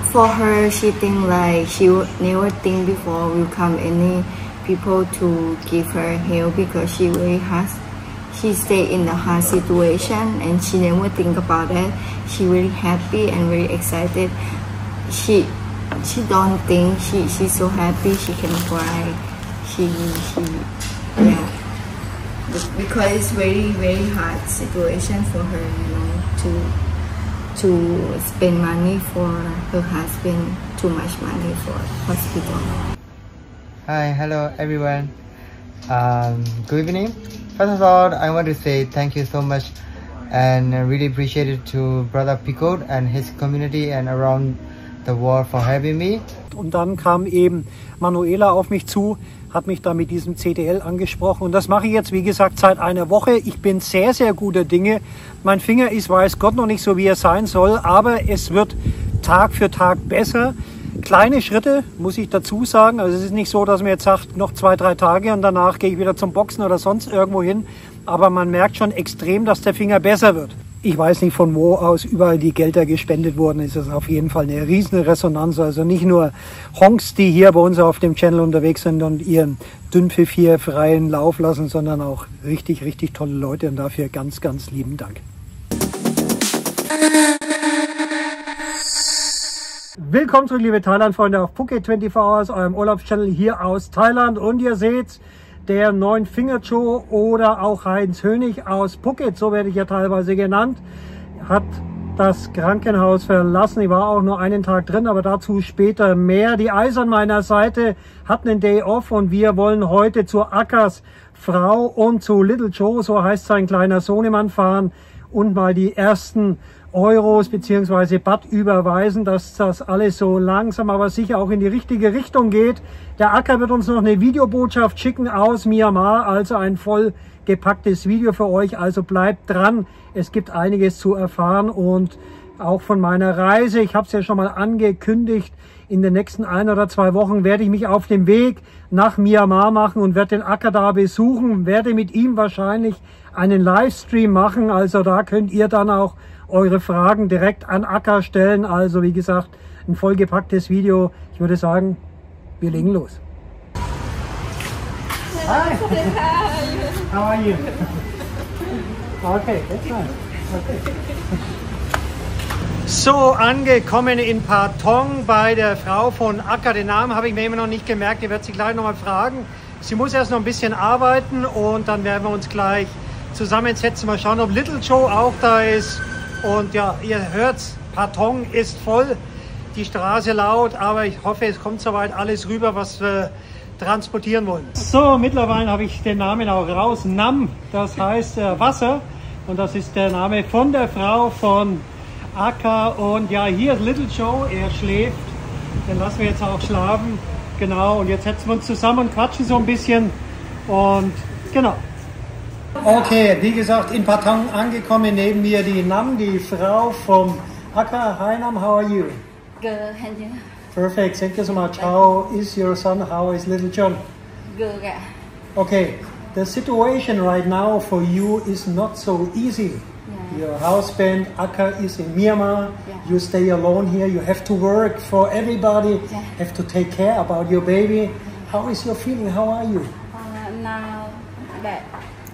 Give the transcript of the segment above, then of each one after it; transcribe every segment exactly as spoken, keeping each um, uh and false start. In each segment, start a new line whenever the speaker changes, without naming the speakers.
for her, she think like she would never think before will come any people to give her help because she very hard. She stay in the hard situation and she never think about it. She really happy and very excited. She she don't think she she's so happy she can cry. She she yeah because it's very very hard situation for her, you know, to to spend money for her husband, too much money for hospital.
Hi, hello everyone. Um, good evening. First of all, I want to say thank you so much and really appreciate it to Brother Pico and his community and around the world for having me.
Und dann kam eben Manuela auf mich zu, hat mich da mit diesem C T L angesprochen und das mache ich jetzt, wie gesagt, seit einer Woche. Ich bin sehr, sehr guter Dinge. Mein Finger ist, weiß Gott, noch nicht so, wie er sein soll, aber es wird Tag für Tag besser. Kleine Schritte, muss ich dazu sagen. Also es ist nicht so, dass man jetzt sagt, noch zwei, drei Tage und danach gehe ich wieder zum Boxen oder sonst irgendwo hin. Aber man merkt schon extrem, dass der Finger besser wird. Ich weiß nicht, von wo aus überall die Gelder gespendet wurden. Es ist auf jeden Fall eine riesen Resonanz. Also nicht nur Honks, die hier bei uns auf dem Channel unterwegs sind und ihren Dünnpfiff hier freien Lauf lassen, sondern auch richtig, richtig tolle Leute. Und dafür ganz, ganz lieben Dank. Willkommen zurück, liebe Thailand-Freunde, auf Phuket vierundzwanzig Hours, eurem Urlaubschannel hier aus Thailand. Und ihr seht, der neun Finger Joe oder auch Heinz Hönig aus Phuket, so werde ich ja teilweise genannt, hat das Krankenhaus verlassen. Ich war auch nur einen Tag drin, aber dazu später mehr. Die Eis an meiner Seite hat einen Day off und wir wollen heute zu Akas Frau und zu Little Joe, so heißt sein kleiner Sohnemann, fahren und mal die ersten Euros bzw. Baht überweisen, dass das alles so langsam aber sicher auch in die richtige Richtung geht. Der Acker wird uns noch eine Videobotschaft schicken aus Myanmar, also ein voll gepacktes Video für euch, also bleibt dran. Es gibt einiges zu erfahren und auch von meiner Reise, ich habe es ja schon mal angekündigt, in den nächsten ein oder zwei Wochen werde ich mich auf den Weg nach Myanmar machen und werde den Acker da besuchen, werde mit ihm wahrscheinlich einen Livestream machen, also da könnt ihr dann auch eure Fragen direkt an Acker stellen. Also wie gesagt, ein vollgepacktes Video. Ich würde sagen, wir legen los. Hi. How are you? Okay, that's nice. Okay. So, angekommen in Patong bei der Frau von Acker. Den Namen habe ich mir immer noch nicht gemerkt. Die wird sie gleich noch mal fragen. Sie muss erst noch ein bisschen arbeiten und dann werden wir uns gleich zusammensetzen. Mal schauen, ob Little Joe auch da ist. Und ja, ihr hört's, Patong ist voll, die Straße laut, aber ich hoffe, es kommt soweit alles rüber, was wir transportieren wollen. So, mittlerweile habe ich den Namen auch raus. Nam, das heißt äh, Wasser. Und das ist der Name von der Frau von Acker. Und ja, hier ist Little Joe, er schläft. Den lassen wir jetzt auch schlafen. Genau, und jetzt setzen wir uns zusammen und quatschen so ein bisschen. Und genau. Okay, wie gesagt, in Patong angekommen, neben mir die Nam, die Frau vom Acker. Hi Nam, how are you?
Good, and you?
Perfect, thank you so much. How is your son? How is little John?
Good.
Okay, the situation right now for you is not so easy. Yeah. Your husband, Acker, is in Myanmar. Yeah. You stay alone here. You have to work for everybody. Yeah. Have to take care about your baby. Yeah. How is your feeling? How are you?
Uh, now, that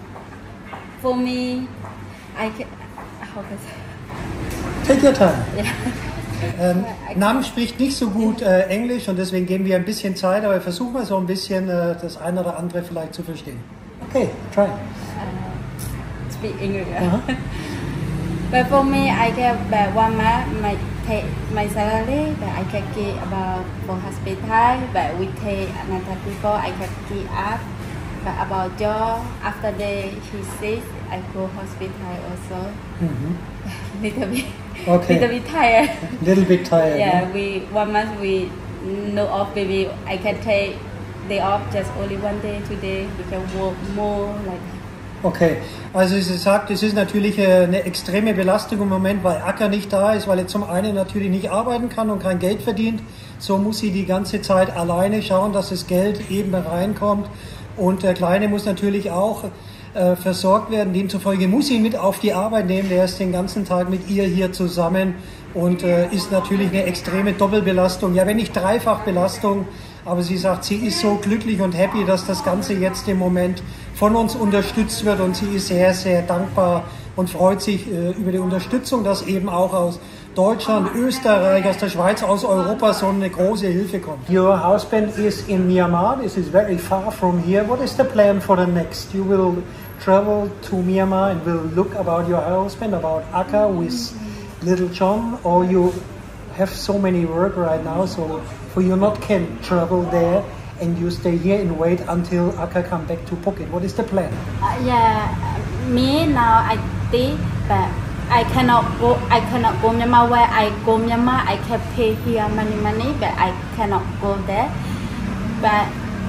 for me, I can. How can I say?
Take your time. Yeah. Ähm, Nam spricht nicht so gut äh, Englisch und deswegen geben wir ein bisschen Zeit, aber versuchen wir so ein bisschen äh, das eine oder andere vielleicht zu verstehen. Okay, try.
Uh, speak English. Uh-huh. But for me, I get about one month my take my salary, but I can get about for hospital. But we take another people, I can get up. But about job, after the he sick, I go hospital also. Mm-hmm. Little bit. Okay. Little bit tired.
Little bit tired.
Yeah,
no?
we one month we no off baby. I can take day off just only one day, two day. We can work more like.
Okay, also sie sagt, es ist natürlich eine extreme Belastung im Moment, weil Acker nicht da ist, weil er zum einen natürlich nicht arbeiten kann und kein Geld verdient. So muss sie die ganze Zeit alleine schauen, dass das Geld eben reinkommt. Und der Kleine muss natürlich auch äh, versorgt werden. Demzufolge muss sie ihn mit auf die Arbeit nehmen. Der ist den ganzen Tag mit ihr hier zusammen. und äh, ist natürlich eine extreme Doppelbelastung, ja wenn nicht Dreifachbelastung, aber sie sagt, sie ist so glücklich und happy, dass das Ganze jetzt im Moment von uns unterstützt wird und sie ist sehr, sehr dankbar und freut sich äh, über die Unterstützung, dass eben auch aus Deutschland, Österreich, aus der Schweiz, aus Europa so eine große Hilfe kommt. Your husband is in Myanmar. This is very far from here. What is the plan for the next? You will travel to Myanmar and will look about your husband, about Akka with little John, or you have so many work right now, so for you not can travel there and you stay here and wait until Akka come back to Phuket. What is the plan?
Uh, yeah, me now I think that I cannot go. I cannot go Myanmar. Where I go Myanmar, I can pay here money, money, but I cannot go there. But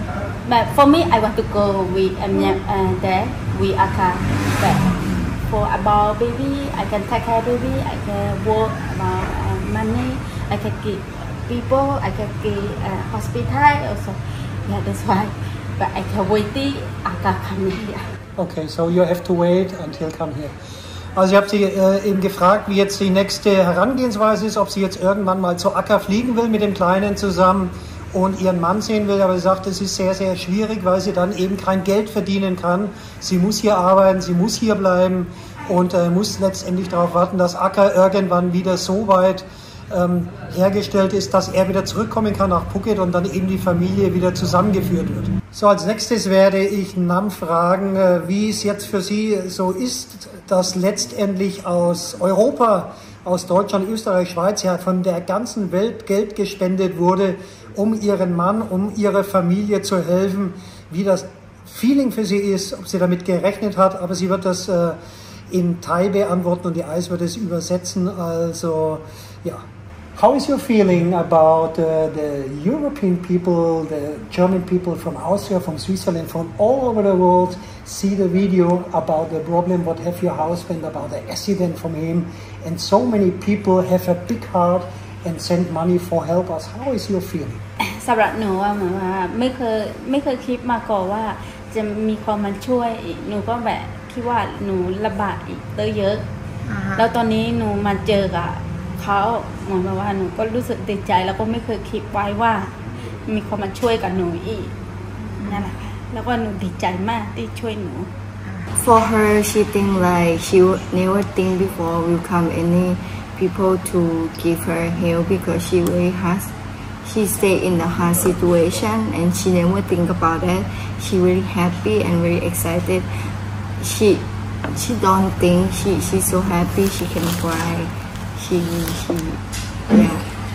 but for me, I want to go with um, uh, there with Akka. But for about baby, I can take care baby. I can work about uh, money. I can give people. I can give uh, hospital also. Yeah, that's why. But I can wait till Akka come here.
Okay, so you have to wait until come here. Also ich habe sie äh, eben gefragt, wie jetzt die nächste Herangehensweise ist, ob sie jetzt irgendwann mal zu Akka fliegen will mit dem Kleinen zusammen und ihren Mann sehen will, aber sie sagt, es ist sehr, sehr schwierig, weil sie dann eben kein Geld verdienen kann. Sie muss hier arbeiten, sie muss hier bleiben und äh, muss letztendlich darauf warten, dass Akka irgendwann wieder so weit ähm, hergestellt ist, dass er wieder zurückkommen kann nach Phuket und dann eben die Familie wieder zusammengeführt wird. So, als nächstes werde ich Nam fragen, äh, wie es jetzt für sie so ist, dass letztendlich aus Europa, aus Deutschland, Österreich, Schweiz, ja von der ganzen Welt Geld gespendet wurde, um ihren Mann, um ihre Familie zu helfen, wie das Feeling für sie ist, ob sie damit gerechnet hat, aber sie wird das äh, in Thai beantworten und die Eis wird es übersetzen, also ja. How is your feeling about uh, the European people, the German people from Austria, from Switzerland, from all over the world see the video about the problem, what have your husband, about the accident from him, and so many people have a big heart and send money for help us. How is your feeling?
สำหรับหนูว่าเหมือนว่าไม่เคยไม่เคยคิดมาก่อนว่าจะมีคนมาช่วยอีกหนูก็แบบคิดว่าหนูลำบากอีกเยอะแล้วตอนนี้หนูมาเจอกับเขาเหมือนแบบว่าหนูก็รู้สึกดีใจแล้วก็ไม่เคยคิดไว้ว่ามีคนมาช่วยกับหนูอีกนั่นแหละแล้วก็หนูดีใจมากที่ช่วยหนู
For her, she think like she would never think before will come any people to give her help because she very hard. She stay in the hard situation and she never think about it. She very happy and very excited. She she don't think she she's so happy she can cry. She, she, yeah,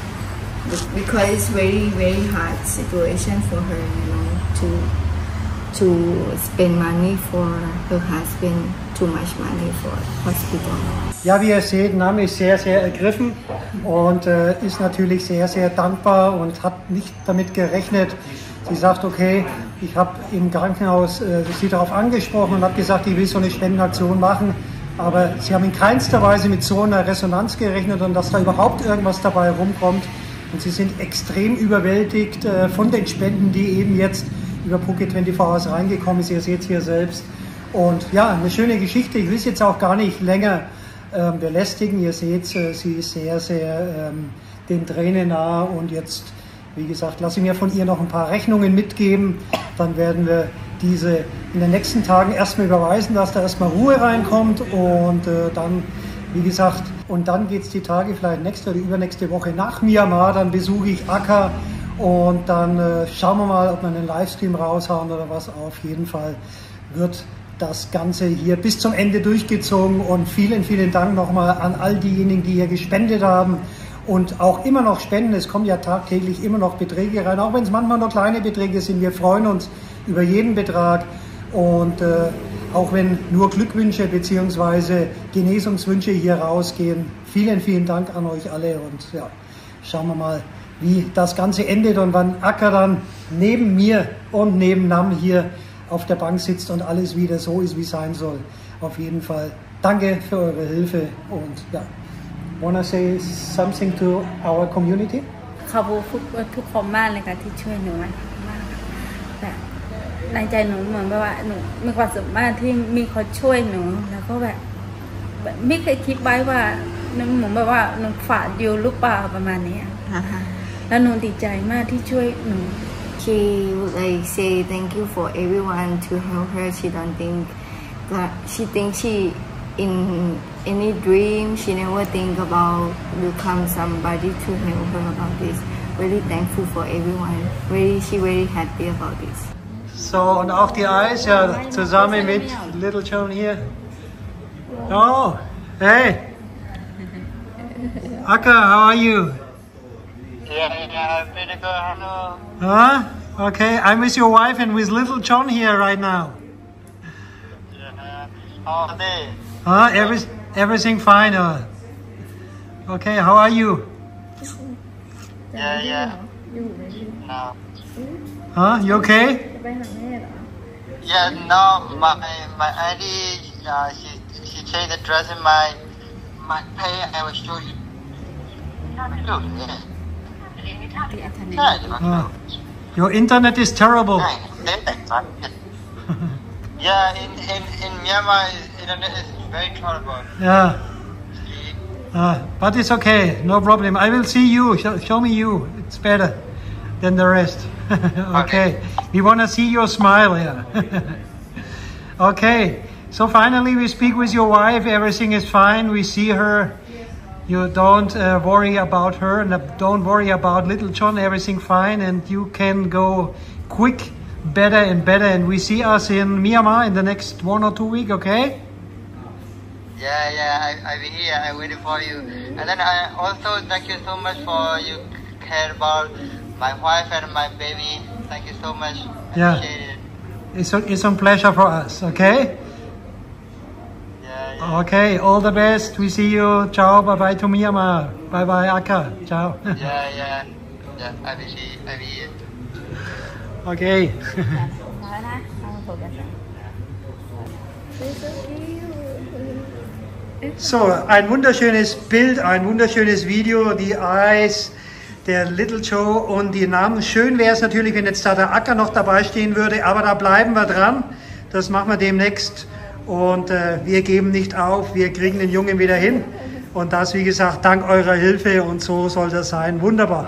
because it's very, very hard situation for her, you know, to, to spend money for her husband, too much money for hospital.
Ja, wie ihr seht, Nam ist sehr, sehr ergriffen und äh, ist natürlich sehr, sehr dankbar und hat nicht damit gerechnet. Sie sagt, okay, ich habe im Krankenhaus äh, sie darauf angesprochen und habe gesagt, ich will so eine Spendenaktion machen. Aber sie haben in keinster Weise mit so einer Resonanz gerechnet und dass da überhaupt irgendwas dabei rumkommt. Und sie sind extrem überwältigt äh, von den Spenden, die eben jetzt über Phuket vierundzwanzig Hours reingekommen ist. Ihr seht es hier selbst. Und ja, eine schöne Geschichte. Ich will es jetzt auch gar nicht länger äh, belästigen. Ihr seht, äh, sie ist sehr, sehr ähm, den Tränen nahe. Und jetzt, wie gesagt, lasse ich mir von ihr noch ein paar Rechnungen mitgeben. Dann werden wir diese in den nächsten Tagen erstmal überweisen, dass da erstmal Ruhe reinkommt und äh, dann, wie gesagt, und dann geht es die Tage vielleicht nächste oder übernächste Woche nach Myanmar, dann besuche ich Akka und dann äh, schauen wir mal, ob wir einen Livestream raushauen oder was. Auf jeden Fall wird das Ganze hier bis zum Ende durchgezogen und vielen, vielen Dank nochmal an all diejenigen, die hier gespendet haben und auch immer noch spenden. Es kommen ja tagtäglich immer noch Beträge rein, auch wenn es manchmal nur kleine Beträge sind. Wir freuen uns über jeden Betrag und äh, auch wenn nur Glückwünsche bzw. Genesungswünsche hier rausgehen. Vielen, vielen Dank an euch alle und ja, schauen wir mal, wie das Ganze endet und wann Akka dann neben mir und neben Nam hier auf der Bank sitzt und alles wieder so ist, wie es sein soll. Auf jeden Fall danke für eure Hilfe und ja, wanna say something to our community?
ขอบคุณทุกคนมากเลยค่ะที่ช่วยหนูมากแบบในใจหนูเหมือนแบบว่าหนูมีความสุขมากที่มีคนช่วยหนูแล้วก็แบบไม่เคยคิดไว้ว่านึกเหมือนแบบว่าหนูฝากอยู่หรือเปล่าประมาณนี้ แล้วหนูดีใจมากที่ช่วยหนู
She would like say thank you for everyone to help her. She don't think that she thinks she in any dream. She never think about become somebody to help her about this. Really thankful for everyone. Really, she very happy about this.
So, und auch die Eis, ja, zusammen mit Little John hier. Oh, hey. Akka, how are you?
Yeah, yeah, I'm pretty good. Hello.
Huh? Okay, I'm with your wife and with Little John here right now.
Yeah, how are they?
Huh? Every, everything fine? Uh? Okay, how are you?
Yeah, yeah. No.
Huh? You okay?
Yeah, no, my my auntie, uh, she she changed the dress in my my pay. I will show you. Yeah.
Oh. Your internet is terrible.
Yeah, in, in, in Myanmar, internet is very terrible.
Yeah. Uh, but it's okay, no problem. I will see you. Show, show me you. It's better than the rest. Okay. We want to see your smile here. Okay. So finally, we speak with your wife. Everything is fine. We see her. You don't uh, worry about her, and don't worry about Little John. Everything fine, and you can go quick, better and better. And we see us in Myanmar in the next one or two weeks. Okay?
Yeah, yeah. I I be here. I waiting for you. And then I also thank you so much for you care about my wife and my baby. Thank you so much. I
Yeah.
appreciate it.
It's a, it's a pleasure for us. Okay?
Yeah, yeah.
Okay, all the best. We see you. Ciao, bye bye to Myanmar. Bye bye, Akka. Ciao.
Yeah, yeah. Yeah, I will see. I will here.
Okay. So, ein wunderschönes Bild, ein wunderschönes Video, die Eyes, der Little Joe und die Namen. Schön wäre es natürlich, wenn jetzt da der Akka noch dabei stehen würde, aber da bleiben wir dran. Das machen wir demnächst und äh, wir geben nicht auf, wir kriegen den Jungen wieder hin. Und das, wie gesagt, dank eurer Hilfe und so soll das sein. Wunderbar.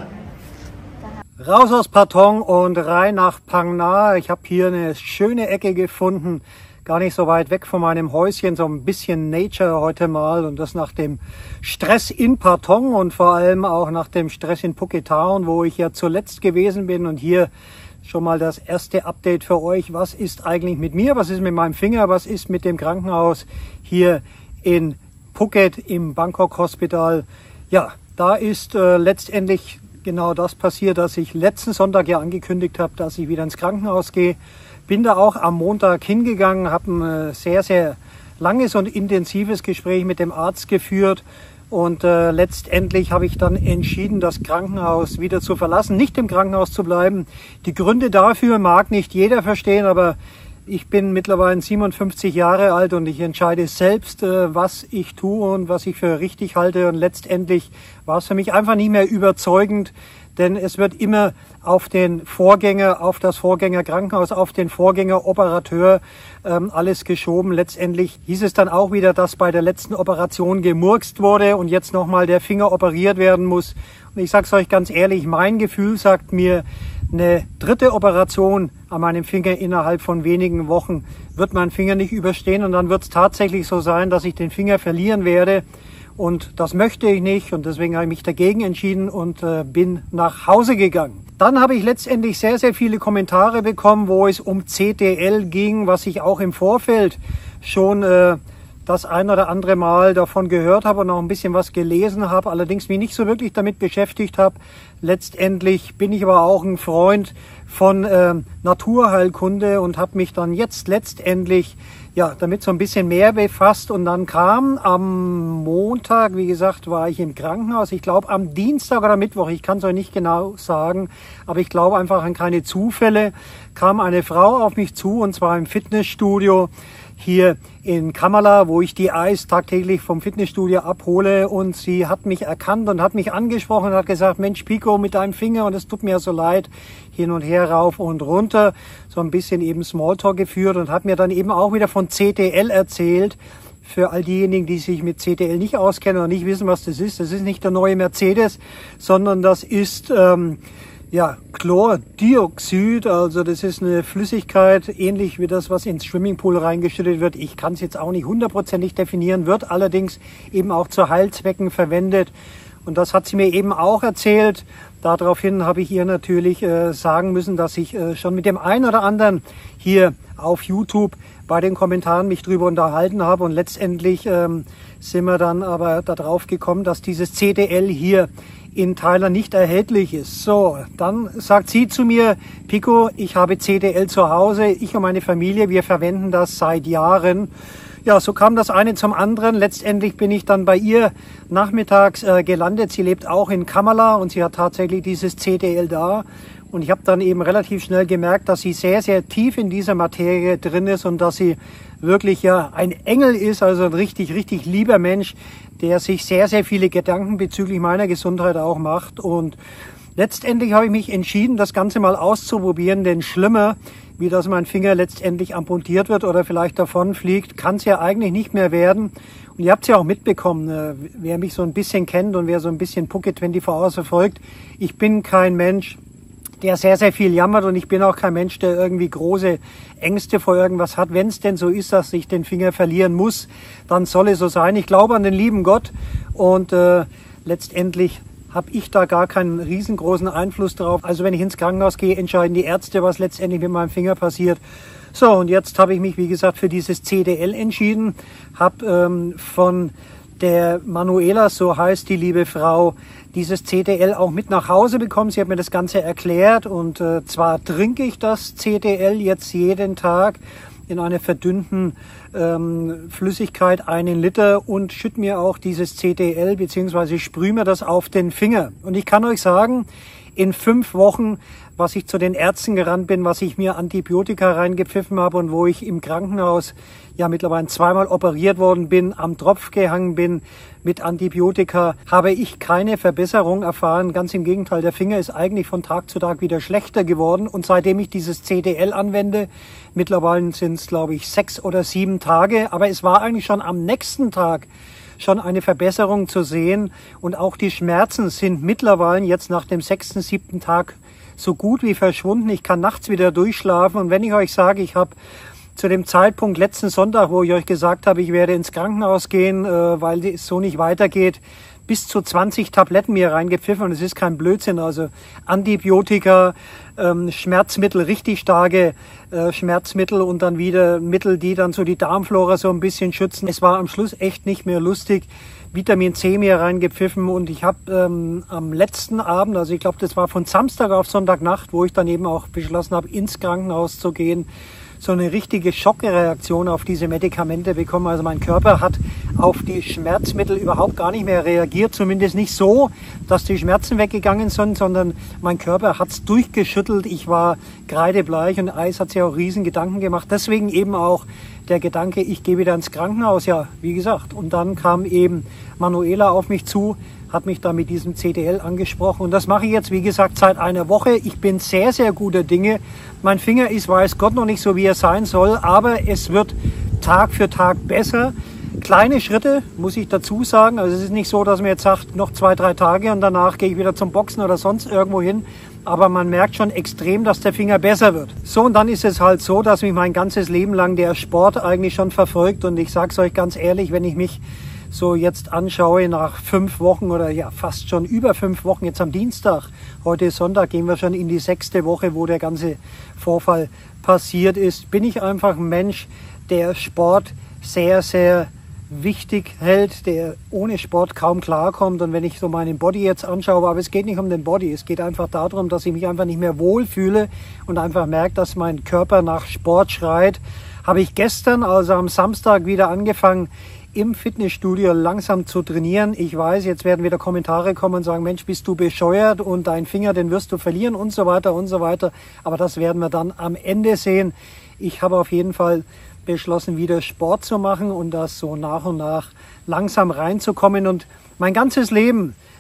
Raus aus Patong und rein nach Phang Nga. Ich habe hier eine schöne Ecke gefunden, gar nicht so weit weg von meinem Häuschen, so ein bisschen Nature heute mal und das nach dem Stress in Patong und vor allem auch nach dem Stress in Phuket Town, wo ich ja zuletzt gewesen bin. Und hier schon mal das erste Update für euch. Was ist eigentlich mit mir? Was ist mit meinem Finger? Was ist mit dem Krankenhaus hier in Phuket im Bangkok Hospital? Ja, da ist äh, letztendlich genau das passiert, dass ich letzten Sonntag ja angekündigt habe, dass ich wieder ins Krankenhaus gehe. Bin da auch am Montag hingegangen, habe ein sehr, sehr langes und intensives Gespräch mit dem Arzt geführt und äh, letztendlich habe ich dann entschieden, das Krankenhaus wieder zu verlassen, nicht im Krankenhaus zu bleiben. Die Gründe dafür mag nicht jeder verstehen, aber ich bin mittlerweile siebenundfünfzig Jahre alt und ich entscheide selbst, äh, was ich tue und was ich für richtig halte. Und letztendlich war es für mich einfach nicht mehr überzeugend, denn es wird immer auf den Vorgänger, auf das Vorgängerkrankenhaus, auf den Vorgängeroperateur ähm, alles geschoben. Letztendlich hieß es dann auch wieder, dass bei der letzten Operation gemurkst wurde und jetzt nochmal der Finger operiert werden muss. Und ich sage es euch ganz ehrlich, mein Gefühl sagt mir, eine dritte Operation an meinem Finger innerhalb von wenigen Wochen wird mein Finger nicht überstehen und dann wird es tatsächlich so sein, dass ich den Finger verlieren werde. Und das möchte ich nicht und deswegen habe ich mich dagegen entschieden und äh, bin nach Hause gegangen. Dann habe ich letztendlich sehr, sehr viele Kommentare bekommen, wo es um C T L ging, was ich auch im Vorfeld schon äh, das ein oder andere Mal davon gehört habe und auch ein bisschen was gelesen habe, allerdings mich nicht so wirklich damit beschäftigt habe. Letztendlich bin ich aber auch ein Freund von äh, Naturheilkunde und habe mich dann jetzt letztendlich ja damit so ein bisschen mehr befasst. Und dann kam am Montag, wie gesagt, war ich im Krankenhaus. Ich glaube am Dienstag oder Mittwoch, ich kann es euch nicht genau sagen, aber ich glaube einfach an keine Zufälle, kam eine Frau auf mich zu und zwar im Fitnessstudio hier in Kamala, wo ich die Eis tagtäglich vom Fitnessstudio abhole, und sie hat mich erkannt und hat mich angesprochen und hat gesagt, Mensch Pico, mit deinem Finger, und es tut mir so leid, hin und her, rauf und runter, so ein bisschen eben Smalltalk geführt und hat mir dann eben auch wieder von C T L erzählt. Für all diejenigen, die sich mit C D L nicht auskennen oder nicht wissen, was das ist, das ist nicht der neue Mercedes, sondern das ist ähm, ja, Chlordioxid, also das ist eine Flüssigkeit, ähnlich wie das, was ins Swimmingpool reingeschüttet wird. Ich kann es jetzt auch nicht hundertprozentig definieren, wird allerdings eben auch zu Heilzwecken verwendet. Und das hat sie mir eben auch erzählt. Daraufhin habe ich ihr natürlich äh, sagen müssen, dass ich äh, schon mit dem einen oder anderen hier auf YouTube bei den Kommentaren mich drüber unterhalten habe. Und letztendlich ähm, sind wir dann aber darauf gekommen, dass dieses C D L hier in Thailand nicht erhältlich ist. So, dann sagt sie zu mir, Pico, ich habe C D L zu Hause, ich und meine Familie, wir verwenden das seit Jahren. Ja, so kam das eine zum anderen. Letztendlich bin ich dann bei ihr nachmittags äh, gelandet. Sie lebt auch in Kamala und sie hat tatsächlich dieses C D L da. Und ich habe dann eben relativ schnell gemerkt, dass sie sehr, sehr tief in dieser Materie drin ist und dass sie wirklich ja ein Engel ist, also ein richtig, richtig lieber Mensch, der sich sehr, sehr viele Gedanken bezüglich meiner Gesundheit auch macht. Und letztendlich habe ich mich entschieden, das Ganze mal auszuprobieren, denn schlimmer, wie dass mein Finger letztendlich amputiert wird oder vielleicht davon fliegt, kann es ja eigentlich nicht mehr werden. Und ihr habt es ja auch mitbekommen, wer mich so ein bisschen kennt und wer so ein bisschen Phuket vierundzwanzig Hours verfolgt. Ich bin kein Mensch, der sehr, sehr viel jammert und ich bin auch kein Mensch, der irgendwie große Ängste vor irgendwas hat. Wenn es denn so ist, dass ich den Finger verlieren muss, dann soll es so sein. Ich glaube an den lieben Gott und äh, letztendlich habe ich da gar keinen riesengroßen Einfluss drauf. Also wenn ich ins Krankenhaus gehe, entscheiden die Ärzte, was letztendlich mit meinem Finger passiert. So, und jetzt habe ich mich, wie gesagt, für dieses C D L entschieden, habe ähm, von der Manuela, so heißt die liebe Frau, dieses C D L auch mit nach Hause bekommen. Sie hat mir das Ganze erklärt und äh, zwar trinke ich das C D L jetzt jeden Tag in einer verdünnten ähm, Flüssigkeit, einen Liter, und schütte mir auch dieses C D L bzw. sprühe mir das auf den Finger. Und ich kann euch sagen, in fünf Wochen, was ich zu den Ärzten gerannt bin, was ich mir Antibiotika reingepfiffen habe und wo ich im Krankenhaus ja mittlerweile zweimal operiert worden bin, am Tropf gehangen bin mit Antibiotika, habe ich keine Verbesserung erfahren. Ganz im Gegenteil, der Finger ist eigentlich von Tag zu Tag wieder schlechter geworden. Und seitdem ich dieses C D L anwende, mittlerweile sind es, glaube ich, sechs oder sieben Tage, aber es war eigentlich schon am nächsten Tag schon eine Verbesserung zu sehen. Und auch die Schmerzen sind mittlerweile jetzt nach dem sechsten, siebten Tag so gut wie verschwunden. Ich kann nachts wieder durchschlafen. Und wenn ich euch sage, ich habe zu dem Zeitpunkt letzten Sonntag, wo ich euch gesagt habe, ich werde ins Krankenhaus gehen, äh, weil es so nicht weitergeht, bis zu zwanzig Tabletten mir reingepfiffen. Und es ist kein Blödsinn. Also Antibiotika, ähm, Schmerzmittel, richtig starke äh, Schmerzmittel und dann wieder Mittel, die dann so die Darmflora so ein bisschen schützen. Es war am Schluss echt nicht mehr lustig. Vitamin C mir reingepfiffen und ich habe ähm, am letzten Abend, also ich glaube, das war von Samstag auf Sonntagnacht, wo ich dann eben auch beschlossen habe, ins Krankenhaus zu gehen, so eine richtige Schockreaktion auf diese Medikamente bekommen. Also mein Körper hat auf die Schmerzmittel überhaupt gar nicht mehr reagiert, zumindest nicht so, dass die Schmerzen weggegangen sind, sondern mein Körper hat es durchgeschüttelt. Ich war kreidebleich und Eis hat sich auch riesen Gedanken gemacht. Deswegen eben auch der Gedanke, ich gehe wieder ins Krankenhaus. Ja, wie gesagt. Und dann kam eben Manuela auf mich zu, hat mich da mit diesem C D L angesprochen. Und das mache ich jetzt, wie gesagt, seit einer Woche. Ich bin sehr, sehr guter Dinge. Mein Finger ist, weiß Gott, noch nicht so, wie er sein soll, aber es wird Tag für Tag besser. Kleine Schritte, muss ich dazu sagen. Also es ist nicht so, dass man jetzt sagt, noch zwei, drei Tage und danach gehe ich wieder zum Boxen oder sonst irgendwo hin. Aber man merkt schon extrem, dass der Finger besser wird. So, und dann ist es halt so, dass mich mein ganzes Leben lang der Sport eigentlich schon verfolgt. Und ich sage es euch ganz ehrlich, wenn ich mich so jetzt anschaue, nach fünf Wochen oder ja fast schon über fünf Wochen, jetzt am Dienstag, heute ist Sonntag, gehen wir schon in die sechste Woche, wo der ganze Vorfall passiert ist, bin ich einfach ein Mensch, der Sport sehr, sehr wichtig hält, der ohne Sport kaum klarkommt. Und wenn ich so meinen Body jetzt anschaue, aber es geht nicht um den Body, es geht einfach darum, dass ich mich einfach nicht mehr wohlfühle und einfach merke, dass mein Körper nach Sport schreit, habe ich gestern, also am Samstag, wieder angefangen, im Fitnessstudio langsam zu trainieren. Ich weiß, jetzt werden wieder Kommentare kommen und sagen, Mensch, bist du bescheuert und deinen Finger, den wirst du verlieren und so weiter und so weiter. Aber das werden wir dann am Ende sehen. Ich habe auf jeden Fall beschlossen, wieder Sport zu machen und das so nach und nach langsam reinzukommen. Und mein ganzes Leben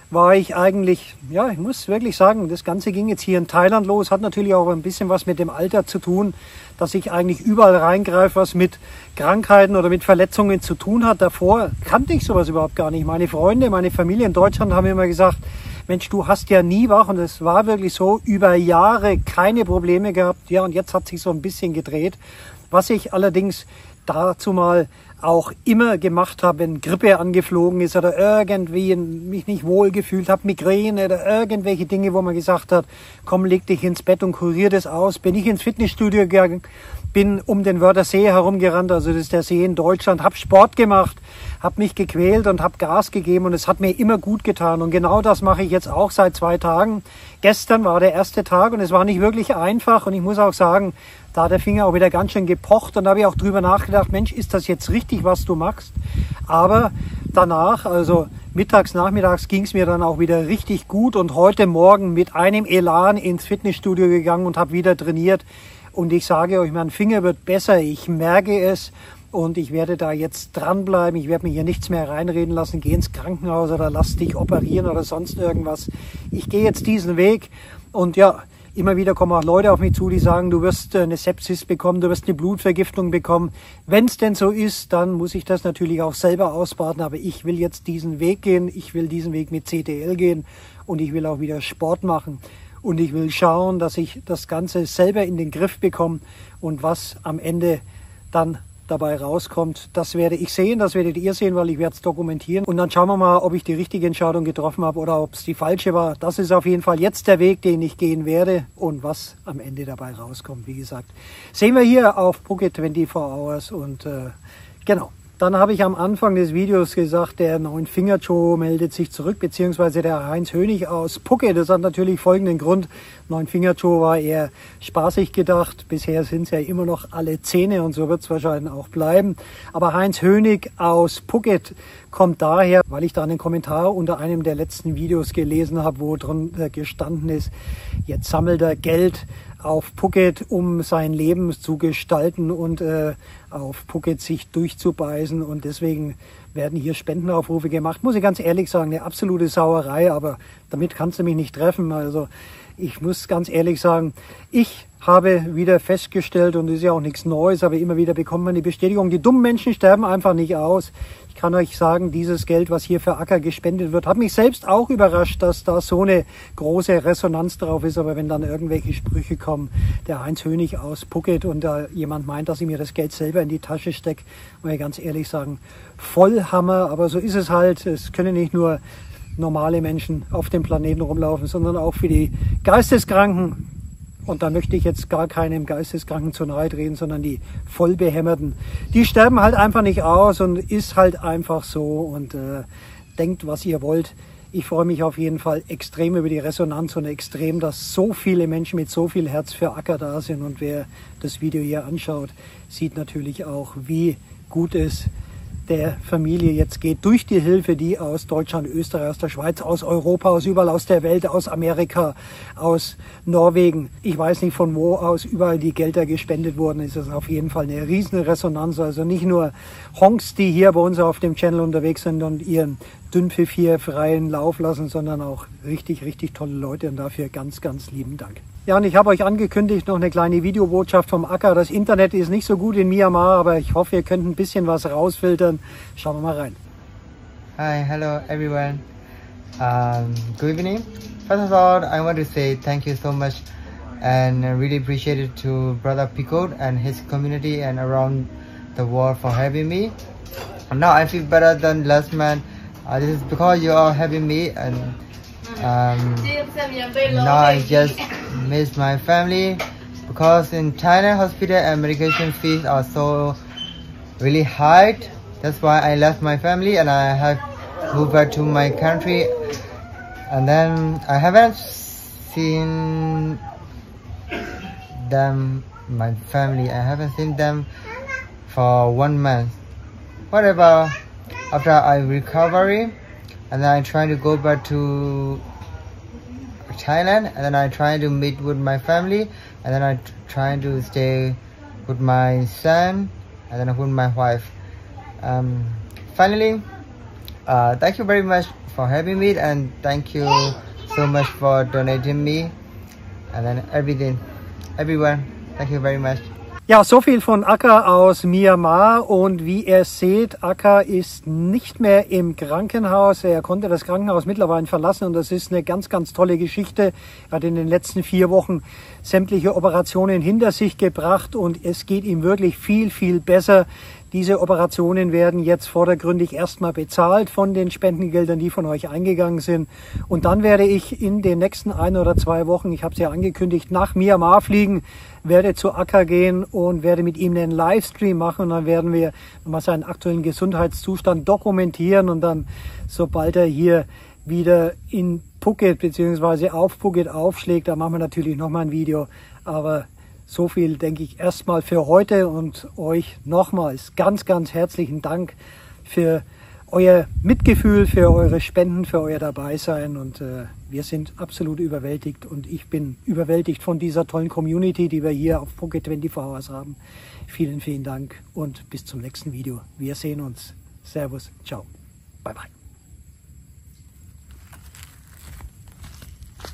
war ich eigentlich, ja, ich muss wirklich sagen, das Ganze ging jetzt hier in Thailand los, hat natürlich auch ein bisschen was mit dem Alter zu tun, dass ich eigentlich überall reingreife, was mit Krankheiten oder mit Verletzungen zu tun hat. Davor kannte ich sowas überhaupt gar nicht. Meine Freunde, meine Familie in Deutschland haben immer gesagt, Mensch, du hast ja nie wach, und es war wirklich so, über Jahre keine Probleme gehabt. Ja, und jetzt hat sich so ein bisschen gedreht. Was ich allerdings dazu mal auch immer gemacht habe, wenn Grippe angeflogen ist oder irgendwie mich nicht wohl gefühlt habe, Migräne oder irgendwelche Dinge, wo man gesagt hat, komm, leg dich ins Bett und kurier das aus. Bin ich ins Fitnessstudio gegangen, bin um den Wörthersee herumgerannt, also das ist der See in Deutschland, habe Sport gemacht, habe mich gequält und habe Gas gegeben, und es hat mir immer gut getan. Und genau das mache ich jetzt auch seit zwei Tagen. Gestern war der erste Tag und es war nicht wirklich einfach, und ich muss auch sagen, da hat der Finger auch wieder ganz schön gepocht, und da habe ich auch drüber nachgedacht, Mensch, ist das jetzt richtig, was du machst? Aber danach, also mittags, nachmittags, ging es mir dann auch wieder richtig gut, und heute Morgen mit einem Elan ins Fitnessstudio gegangen und habe wieder trainiert. Und ich sage euch, mein Finger wird besser, ich merke es, und ich werde da jetzt dranbleiben. Ich werde mir hier nichts mehr reinreden lassen, geh ins Krankenhaus oder lass dich operieren oder sonst irgendwas. Ich gehe jetzt diesen Weg, und ja, immer wieder kommen auch Leute auf mich zu, die sagen, du wirst eine Sepsis bekommen, du wirst eine Blutvergiftung bekommen. Wenn es denn so ist, dann muss ich das natürlich auch selber ausbaden. Aber ich will jetzt diesen Weg gehen, ich will diesen Weg mit C T L gehen, und ich will auch wieder Sport machen. Und ich will schauen, dass ich das Ganze selber in den Griff bekomme, und was am Ende dann dabei rauskommt, das werde ich sehen, das werdet ihr sehen, weil ich werde es dokumentieren. Und dann schauen wir mal, ob ich die richtige Entscheidung getroffen habe oder ob es die falsche war. Das ist auf jeden Fall jetzt der Weg, den ich gehen werde, und was am Ende dabei rauskommt, wie gesagt, sehen wir hier auf Phuket vierundzwanzig Hours. Und äh, genau. Dann habe ich am Anfang des Videos gesagt, der Neun-Finger-Joe meldet sich zurück, beziehungsweise der Heinz Hönig aus Phuket. Das hat natürlich folgenden Grund. Neun-Finger-Joe war eher spaßig gedacht. Bisher sind es ja immer noch alle Zähne, und so wird es wahrscheinlich auch bleiben. Aber Heinz Hönig aus Phuket kommt daher, weil ich da einen Kommentar unter einem der letzten Videos gelesen habe, wo drunter gestanden ist, jetzt sammelt er Geld auf Phuket, um sein Leben zu gestalten und äh, auf Phuket sich durchzubeißen, und deswegen werden hier Spendenaufrufe gemacht. Muss ich ganz ehrlich sagen, eine absolute Sauerei, aber damit kannst du mich nicht treffen. Also ich muss ganz ehrlich sagen, ich habe wieder festgestellt, und das ist ja auch nichts Neues, aber immer wieder bekommt man die Bestätigung, die dummen Menschen sterben einfach nicht aus. Ich kann euch sagen, dieses Geld, was hier für Acker gespendet wird, hat mich selbst auch überrascht, dass da so eine große Resonanz drauf ist. Aber wenn dann irgendwelche Sprüche kommen, der Heinz Hönig aus Phuket, und da jemand meint, dass ich mir das Geld selber in die Tasche stecke, muss ich ganz ehrlich sagen, Vollhammer. Aber so ist es halt. Es können nicht nur normale Menschen auf dem Planeten rumlaufen, sondern auch für die Geisteskranken. Und da möchte ich jetzt gar keinem Geisteskranken zu nahe treten, sondern die Vollbehämmerten. Die sterben halt einfach nicht aus, und ist halt einfach so. Und äh, denkt, was ihr wollt. Ich freue mich auf jeden Fall extrem über die Resonanz, und extrem, dass so viele Menschen mit so viel Herz für Acker da sind. Und wer das Video hier anschaut, sieht natürlich auch, wie gut es der Familie jetzt geht, durch die Hilfe, die aus Deutschland, Österreich, aus der Schweiz, aus Europa, aus überall aus der Welt, aus Amerika, aus Norwegen, ich weiß nicht von wo aus, überall die Gelder gespendet wurden, ist das auf jeden Fall eine riesen Resonanz. Also nicht nur Honks, die hier bei uns auf dem Channel unterwegs sind und ihren Dünnpfiff hier freien Lauf lassen, sondern auch richtig, richtig tolle Leute, und dafür ganz, ganz lieben Dank. Ja, und ich habe euch angekündigt, noch eine kleine Videobotschaft vom Acker. Das Internet ist nicht so gut in Myanmar, aber ich hoffe, ihr könnt ein bisschen was rausfiltern. Schauen wir mal rein.
Hi, hello everyone. Um, good evening. First of all, I want to say thank you so much, and I really appreciate it to Brother Picot and his community and around the world for having me. And now I feel better than last month. Uh, this is because you are having me, and um, now I just miss my family, because in Thailand hospital and medication fees are so really high. That's why I left my family and I have moved back to my country. And then I haven't seen them, my family, I haven't seen them for one month. Whatever, after I recovery, and then I try to go back to Thailand, and then I try to meet with my family, and then I try to stay with my son, and then with my wife. Um, finally, uh, thank you very much for having me, and thank you so much for donating me, and then everything, everyone. Thank you very much.
Ja, so viel von Akka aus Myanmar, und wie ihr seht, Akka ist nicht mehr im Krankenhaus. Er konnte das Krankenhaus mittlerweile verlassen, und das ist eine ganz, ganz tolle Geschichte. Er hat in den letzten vier Wochen sämtliche Operationen hinter sich gebracht, und es geht ihm wirklich viel, viel besser. Diese Operationen werden jetzt vordergründig erstmal bezahlt von den Spendengeldern, die von euch eingegangen sind. Und dann werde ich in den nächsten ein oder zwei Wochen, ich habe es ja angekündigt, nach Myanmar fliegen, werde zu Akka gehen und werde mit ihm einen Livestream machen. Und dann werden wir mal seinen aktuellen Gesundheitszustand dokumentieren. Und dann, sobald er hier wieder in Phuket bzw. auf Phuket aufschlägt, da machen wir natürlich nochmal ein Video. Aber so viel, denke ich, erstmal für heute, und euch nochmals ganz, ganz herzlichen Dank für euer Mitgefühl, für eure Spenden, für euer Dabeisein, und äh, wir sind absolut überwältigt, und ich bin überwältigt von dieser tollen Community, die wir hier auf Phuket vierundzwanzig Hours haben. Vielen, vielen Dank und bis zum nächsten Video. Wir sehen uns. Servus, ciao, bye bye.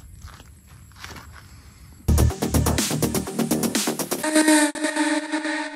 Thank you.